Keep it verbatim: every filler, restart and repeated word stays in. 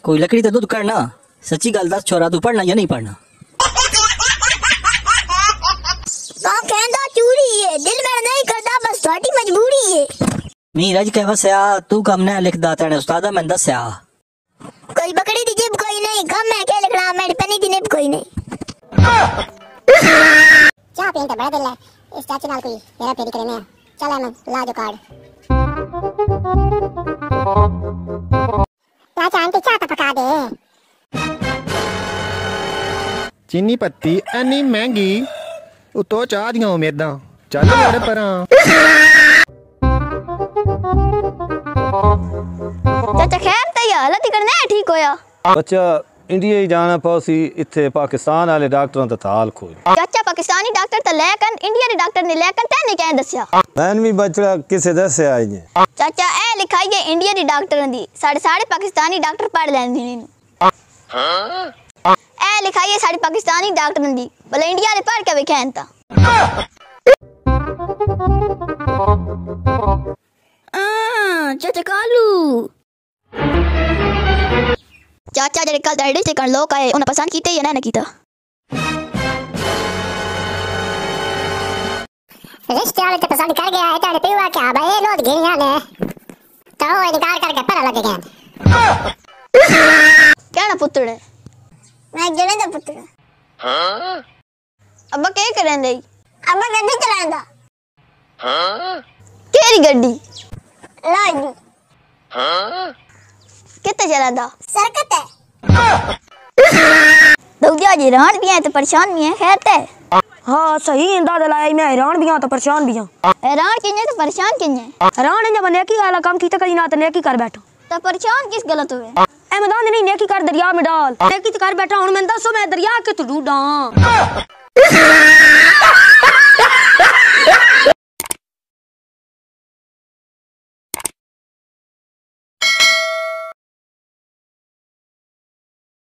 कोई लकड़ी तो दूध करना। सच्ची गल दस छोरा तू पढ़ना या नहीं पढ़ना? तो कहंदा चूड़ी है, दिल में नहीं करदा, बस थोड़ी मजबूरी है। नीरज के वसया तू कम ने लिखदा तेने उस्तादा मैं दसया। कोई बकरी दी जिब कोई नहीं, कम मैं के लिखना, मेरी पनी दी निब कोई नहीं। चाह पीने बड़ा दिल है, इस चाची नाल कोई मेरा फेरी करने। चल हम ला जो कार्ड। चाचा आंटी चाह तो पका दे। चीनी पत्ती इन्नी महंगी, उतो चाह दियां उम्मीदां। चल मेरे परां। चाचा खैर ते हालत ही करना है ठीक होया। बच्चा इंडिया ही जाना पौसी, इत्थे पाकिस्तान वाले डॉक्टरों दा ताल खोल। चाचा पाकिस्तानी डॉक्टर तो लेकन इंडिया दे डॉक्टर ने लेकन तैने क्या दस्या? मैंने भी बच्चा किसे दस्या आई है। चाचा ए लिखाई है इंडिया दी डॉक्टर दी, साढ़े साढ़े पाकिस्तानी डॉक्टर पढ़ लेंदी नी। ए लिखाई है साढ़े पाकिस्तानी डॉक्टर दी, भले इंडिया दे पढ़ के विखेन ता। आ चाचा कालू चाचा जेरे कल दाढ़ी से कर लोग आए, उन्हें पसंद कीते या ना कीता? रिश्ते वाले तो पसंद कर गया है, तेरे पीवा क्या भाई लोग गिरिया ने तो वो इनकार करके पर लग गया। क्या ना पुत्र है? मैं जने दा पुत्र। हां अब्बा क्या करें दे? अब्बा गड्डी चलांदा। हां केरी गड्डी? लाई दी। हां कितने चलांदा? सरकत है। दौजा जी हैरान भी है तो परेशान भी है, खैर ते हाँ सही इंदा दलाई, मैं हैरान भी हां तो परेशान भी हां। हैरान किन्ने तो परेशान किन्ने? हैरान है जब नेकी वाला काम कीता कदी ना तो नेकी कर बैठो। तो परेशान किस गलत हुए? ए मैदान नहीं नेकी कर दरिया में डाल, नेकी तो कर बैठा, हुन मैं दसो मैं दरिया के तू डूडा।